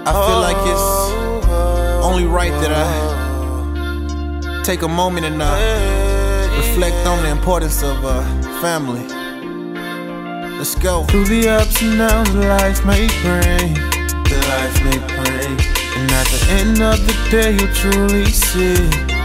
I feel like it's only right that I take a moment and reflect on the importance of family. Let's go. Through the ups and downs life may bring, the life may bring, and at the end of the day you'll truly see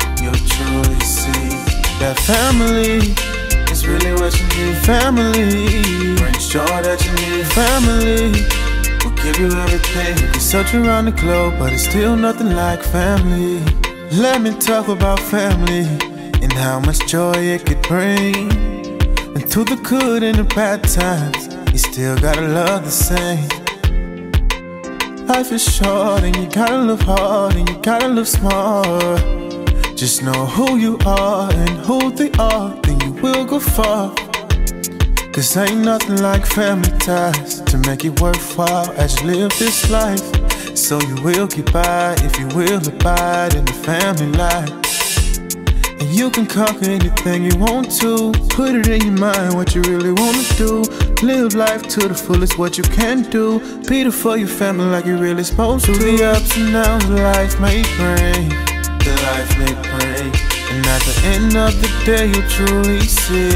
that family is really what you need. Family brings joy that you need. Family will give you everything. You can search around the globe, but it's still nothing like family. Let me talk about family and how much joy it could bring. And through the good and the bad times, you still gotta love the same. Life is short and you gotta live hard and you gotta live smart. Just know who you are and who they are, then you will go far. Cause ain't nothing like family ties to make it worthwhile as you live this life. So you will get by if you will abide in the family life. And you can conquer anything you want to. Put it in your mind what you really wanna do. Live life to the fullest what you can do. Be there for your family like you're really supposed to. The ups and downs life may bring, the life may bring, and at the end of the day you'll truly see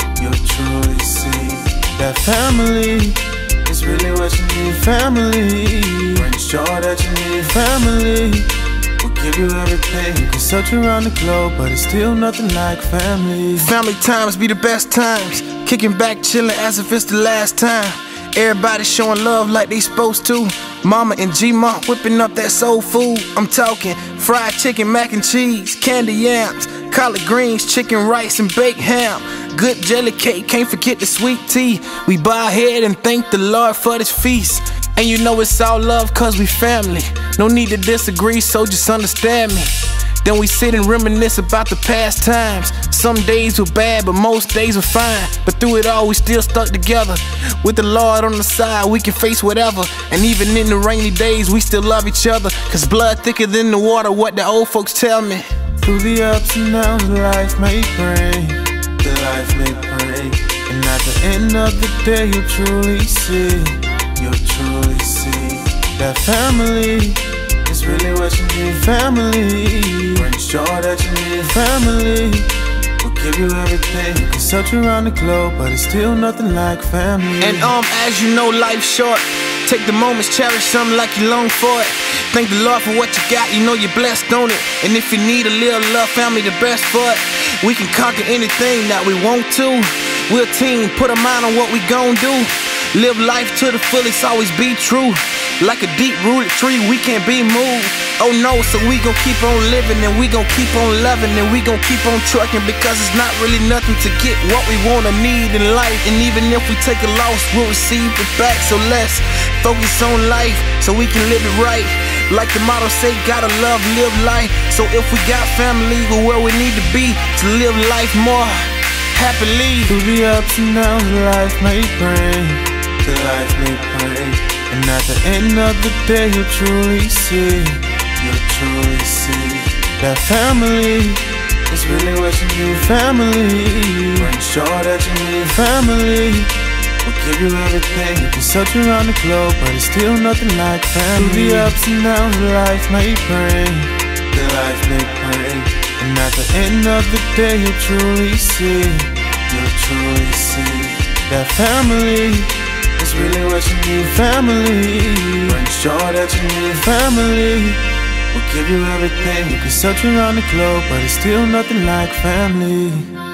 that family is really what you need. Family brings joy that you need. Family will give you everything. You can search around the globe, but it's still nothing like family. Family times be the best times. Kicking back, chilling as if it's the last time. Everybody showing love like they supposed to. Mama and G-Ma whipping up that soul food. I'm talking fried chicken, mac and cheese, candy yams, collard greens, chicken rice and baked ham. Good jelly cake, can't forget the sweet tea. We bow our head and thank the Lord for this feast. And you know it's all love cause we family. No need to disagree, so just understand me. Then we sit and reminisce about the past times. Some days were bad, but most days were fine. But through it all, we still stuck together. With the Lord on the side, we can face whatever. And even in the rainy days, we still love each other. Cause blood thicker than the water, what the old folks tell me. Through the ups and downs life may bring, the life may bring, and at the end of the day you'll truly see that family is really what you need. Family brings joy that you need. Family will give you everything. You can search around the globe, but it's still nothing like family. And as you know, life's short. Take the moments, cherish something like you long for it. Thank the Lord for what you got, you know you're blessed, don't it? And if you need a little love, family the best for it. We can conquer anything that we want to. We're a team, put a mind on what we gon' do. Live life to the fullest, always be true. Like a deep-rooted tree, we can't be moved. Oh no, so we gon' keep on living and we gon' keep on loving and we gon' keep on trucking, because it's not really nothing to get what we wanna need in life. And even if we take a loss, we'll receive it back. So let's focus on life so we can live it right. Like the motto say, gotta love, live life. So if we got family, we're where we need to be to live life more happily. Through the ups and downs life may bring, the life may bring, and at the end of the day you'll truly see that family is really what you need. Family brings joy that you need. Family will give you everything. You can search around the globe, but it's still nothing like family. Through the ups and downs life may bring, the life may bring, and at the end of the day you'll truly see that family is really what you need. Family brings joy that you need. Family will give you everything. You can search around the globe, but it's still nothing like family.